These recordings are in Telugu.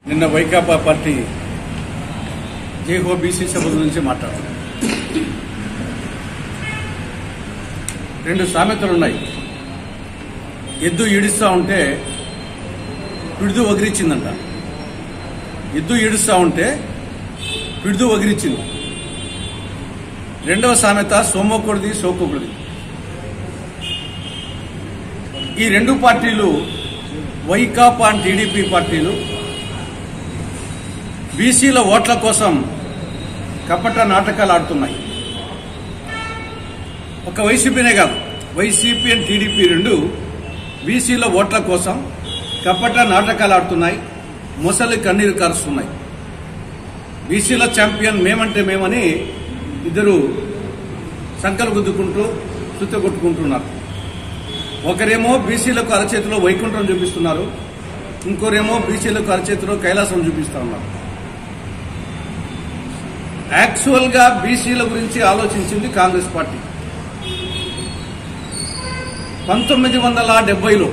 నిన్న వైకాపా పార్టీ జేహో బీసీ సభ గురించి మాట్లాడుతుంది. రెండు సామెతలున్నాయి. ఎద్దు ఈడుస్తా ఉంటే పిడుదు వగిరిచ్చిందంట. ఎద్దు ఈడుస్తా ఉంటే పిడుదు వగిరిచ్చింది. రెండవ సామెత సోమోకుడిది సోకొకుడిది. ఈ రెండు పార్టీలు వైకాపా టీడీపీ పార్టీలు బీసీల ఓట్ల కోసం కపట నాటకాలు ఆడుతున్నాయి. ఒక వైసీపీనే కాదు, వైసీపీ అండ్ టీడీపీ రెండు బీసీల ఓట్ల కోసం కపట నాటకాలు ఆడుతున్నాయి. మొసలి కన్నీరు కారుస్తున్నాయి. బీసీల ఛాంపియన్ మేమంటే మేమని ఇద్దరు సంకలు గుద్దుకుంటూ చుత్తగొట్టుకుంటున్నారు. ఒకరేమో బీసీలకు అరచేతిలో వైకుంఠం చూపిస్తున్నారు, ఇంకోరేమో బీసీలకు అరచేతిలో కైలాసం చూపిస్తా ఉన్నారు. యాక్చువల్ గా బీసీల గురించి ఆలోచించింది కాంగ్రెస్ పార్టీ. 1970లో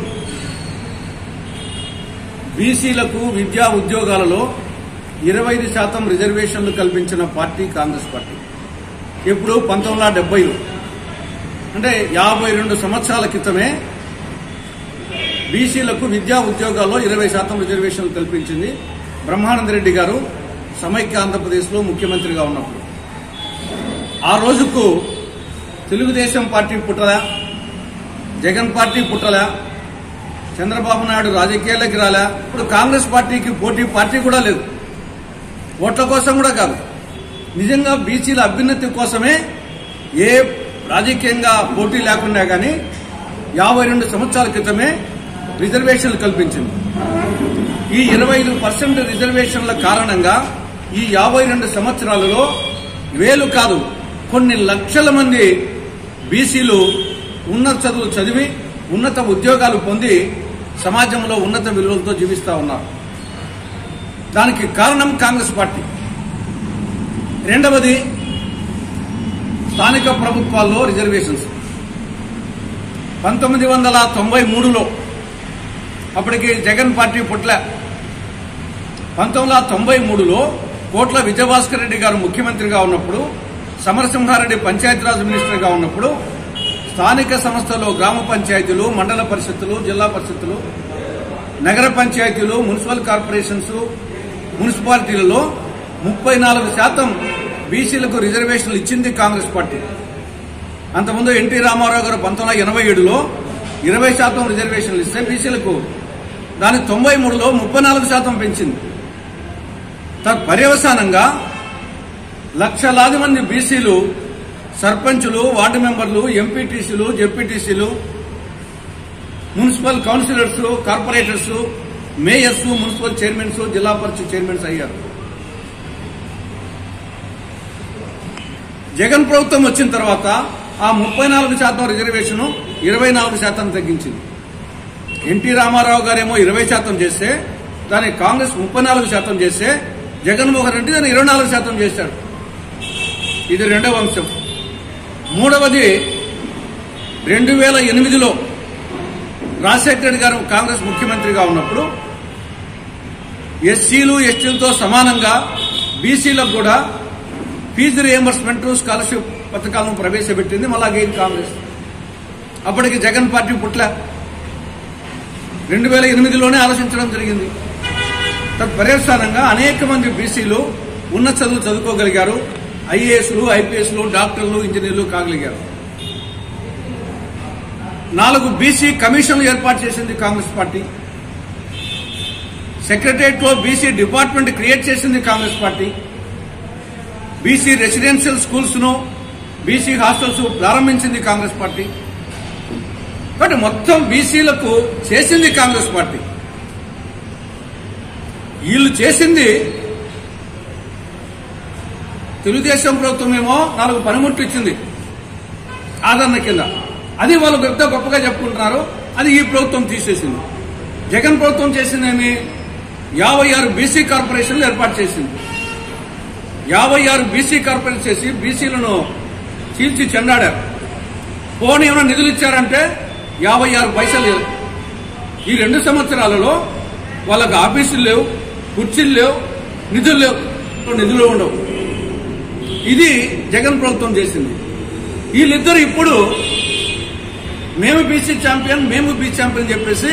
బీసీలకు విద్యా ఉద్యోగాలలో 25% రిజర్వేషన్లు కల్పించిన పార్టీ కాంగ్రెస్ పార్టీ. ఇప్పుడు 1970లో అంటే 52 సంవత్సరాల క్రితమే బీసీలకు విద్యా ఉద్యోగాల్లో 20% రిజర్వేషన్లు కల్పించింది బ్రహ్మానంద రెడ్డి గారు సమైక్య ఆంధ్రప్రదేశ్లో ముఖ్యమంత్రిగా ఉన్నప్పుడు. ఆ రోజుకు తెలుగుదేశం పార్టీ పుట్టలా, జగన్ పార్టీ పుట్టలా, చంద్రబాబు నాయుడు రాజకీయాల్లోకి రాలా. ఇప్పుడు కాంగ్రెస్ పార్టీకి పోటీ పార్టీ కూడా లేదు. ఓట్ల కోసం కూడా కాదు, నిజంగా బీసీల అభ్యున్నతి కోసమే ఏ రాజకీయంగా పోటీ లేకుండా కానీ 52 సంవత్సరాల క్రితమే రిజర్వేషన్లు కల్పించింది. ఈ 25% రిజర్వేషన్ల కారణంగా ఈ 52 సంవత్సరాలలో వేలు కాదు కొన్ని లక్షల మంది బీసీలు ఉన్నత చదువులు చదివి ఉన్నత ఉద్యోగాలు పొంది సమాజంలో ఉన్నత విలువలతో జీవిస్తా ఉన్నారు. దానికి కారణం కాంగ్రెస్ పార్టీ. రెండవది స్థానిక ప్రభుత్వాల్లో రిజర్వేషన్స్. 1993లో అప్పటికి జగన్ పార్టీ పుట్ల. 1993లో కోట్ల విజయభాస్కర్ రెడ్డి గారు ముఖ్యమంత్రిగా ఉన్నప్పుడు, సమరసింహారెడ్డి పంచాయతీరాజ్ మినిస్టర్గా ఉన్నప్పుడు స్థానిక సంస్థలు, గ్రామ పంచాయతీలు, మండల పరిషత్తులు, జిల్లా పరిషత్తులు, నగర పంచాయతీలు, మున్సిపల్ కార్పొరేషన్స్, మున్సిపాలిటీలలో 34% బీసీలకు రిజర్వేషన్లు ఇచ్చింది కాంగ్రెస్ పార్టీ. అంతకుముందు ఎన్టీ రామారావు గారు 1987లో 20% రిజర్వేషన్లు ఇస్తే బీసీలకు దాని 93లో 34% పెంచింది. పర్యవసానంగా లక్షలాది మంది బీసీలు సర్పంచులు, వార్డు మెంబర్లు, ఎంపీటీసీలు, జెడ్పీటీసీలు, municipal councillors, corporators, mayors, municipal chairmans, zilla parishad chairmans అయ్యారు. జగన్ ప్రభుత్వం వచ్చిన తర్వాత ఆ 34% రిజర్వేషన్ 24% తగ్గించింది. ఎన్టీ రామారావు గారేమో 20% చేస్తే దాన్ని కాంగ్రెస్ 34% చేస్తే జగన్మోహన్ రెడ్డి దాన్ని 24% చేశాడు. ఇది రెండవ అంశం. మూడవది 2008లో రాజశేఖర రెడ్డి గారు కాంగ్రెస్ ముఖ్యమంత్రిగా ఉన్నప్పుడు ఎస్సీలు, ఎస్టీలతో సమానంగా బీసీలకు కూడా ఫీజు రియంబర్స్మెంట్, స్కాలర్షిప్ పథకాలను ప్రవేశపెట్టింది మళ్ళా గెయిన్ కాంగ్రెస్. అప్పటికి జగన్ పార్టీ పుట్ల. 2008లోనే ఆలోచించడం జరిగింది. పర్యవసానంగా అనేక మంది బీసీలు ఉన్నత చదువులు చదువుకోగలిగారు. ఐఏఎస్లు, ఐపీఎస్లు, డాక్టర్లు, ఇంజనీర్లు కాగలిగారు. 4 బీసీ కమిషన్లు ఏర్పాటు చేసింది కాంగ్రెస్ పార్టీ. సెక్రటరియట్ లో బీసీ డిపార్ట్మెంట్ క్రియేట్ చేసింది Congress party. BC residential schools ను, బీసీ హాస్టల్స్ ప్రారంభించింది కాంగ్రెస్ పార్టీ. కాబట్టి మొత్తం బీసీలకు చేసింది కాంగ్రెస్ పార్టీ. వీళ్ళు చేసింది తెలుగుదేశం ప్రభుత్వం ఏమో 4 పనిముట్లు ఇచ్చింది ఆదరణ కింద. అది వాళ్ళు పెద్ద గొప్పగా చెప్పుకుంటున్నారు. అది ఈ ప్రభుత్వం తీసేసింది. జగన్ ప్రభుత్వం చేసిందేమి 56 బీసీ కార్పొరేషన్లు ఏర్పాటు చేసింది. 56 బీసీ కార్పొరేషన్ చేసి బీసీలను చీల్చి చెండాడారు. పోనీ ఏమైనా నిధులు ఇచ్చారంటే 56 పైసలు. ఈ 2 సంవత్సరాలలో వాళ్ళకు ఆఫీసులు లేవు, కుర్చీలు లేవు, నిధులు లేవు, నిధులు ఉండవు. ఇది జగన్ ప్రభుత్వం చేసింది. వీళ్ళిద్దరు ఇప్పుడు మేము బీసీ ఛాంపియన్, మేము బీసీ ఛాంపియన్ చెప్పేసి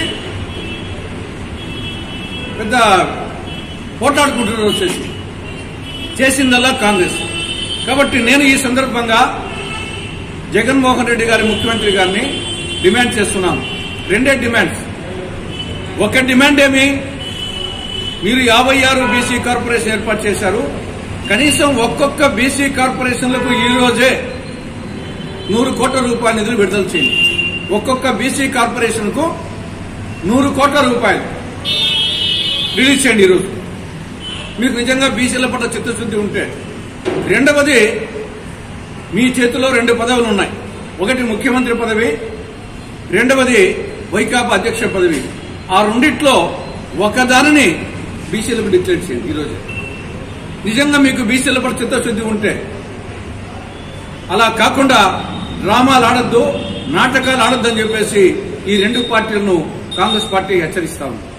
పెద్ద పోట్లాడుకుంటున్నారు. వచ్చేసి చేసిందల్లా కాంగ్రెస్. కాబట్టి నేను ఈ సందర్భంగా జగన్మోహన్ రెడ్డి గారి, ముఖ్యమంత్రి గారిని డిమాండ్ చేస్తున్నాను. రెండే డిమాండ్స్. ఒక డిమాండ్ ఏమి, మీరు 56 బీసీ కార్పొరేషన్ ఏర్పాటు చేశారు. కనీసం ఒక్కొక్క బీసీ కార్పొరేషన్లకు ఈ రోజే 100 కోట్ల రూపాయల నిధులు విడుదల చేయండి. ఒక్కొక్క బీసీ కార్పొరేషన్ కు 100 కోట్ల రూపాయలు రిలీజ్ చేయండి ఈరోజు, మీకు నిజంగా బీసీల పట్ల చిత్తశుద్ధి ఉంటే. రెండవది, మీ చేతిలో 2 పదవులు ఉన్నాయి. ఒకటి ముఖ్యమంత్రి పదవి, రెండవది వైకాపా అధ్యక్ష పదవి. ఆ రెండిట్లో ఒకదానిని బీసీలకు డిక్లేర్ చేయండి ఈరోజు, నిజంగా మీకు బీసీల పట్ల చిత్తశుద్ధి ఉంటే. అలా కాకుండా డ్రామాలు ఆడొద్దు, నాటకాలు ఆడొద్దని చెప్పేసి ఈ 2 పార్టీలను కాంగ్రెస్ పార్టీ హెచ్చరిస్తా ఉంది.